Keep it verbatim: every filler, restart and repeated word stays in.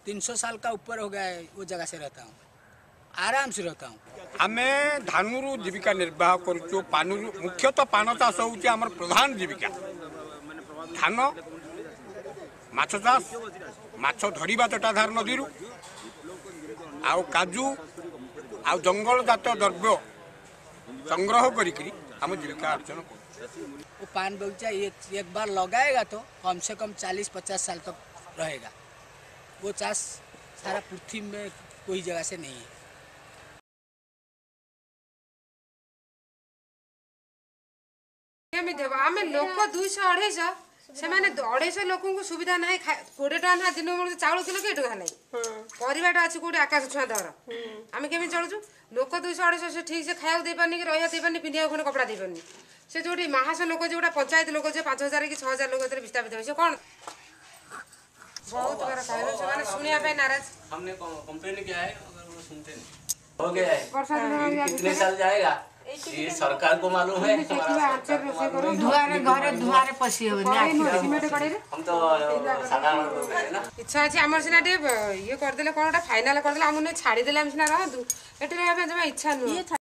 तीन सौ साल का ऊपर हो गया है वो जगह से रहता हूँ, आराम से रहता हूँ। हमें धानुरु जीविका निर्वाह करूँ। पानुरु मुख्यतः पान चाष हूँ आम प्रधान जीविका। धान माछ चाष माछ धरिबा जटाधार नदी आउ काजू आउ जंगल जात द्रव्य संग्रह करी हम जीविका अर्जन कर। वो पान बगीचा एक एक बार लगाएगा तो कम से कम चालीस पचास साल तक रहेगा। वो चाष सारा पृथ्वी में कोई जगह से नहीं है। आम लोक दुईश अढ़ाईश से अढ़ाईश लोक सुविधा ना कोड़े टाँग ना दिन चाउल किलो किए टका ना परिवाटा अच्छी कौटे आकाश छुआ दर आम केमी चलुचु लोक दुईश अढ़ाईश से ठीक से खाया दे पानी रहा दे पानी पिंधा खंड कपड़ा दे पानी से जो महास लोक जो पंचायत लोक जो पांच हजार कि छह हजार लोक विस्थापित हुए से कौन बहुत बार कहल से शुणा नाराज। हमने कंप्लेन किया है अगर वो सुनते नहीं हो गया है कितने साल जाएगा ये सरकार को मालूम है। धुआरे घरे धुआरे पसी हो हम तो साधारण लोग हैं ना। इच्छा अच्छी आम सीना ये करदे कौन फाइनाल करदे आम छाड़ीदे आम सीना रहतु ये जमा इच्छा नुह।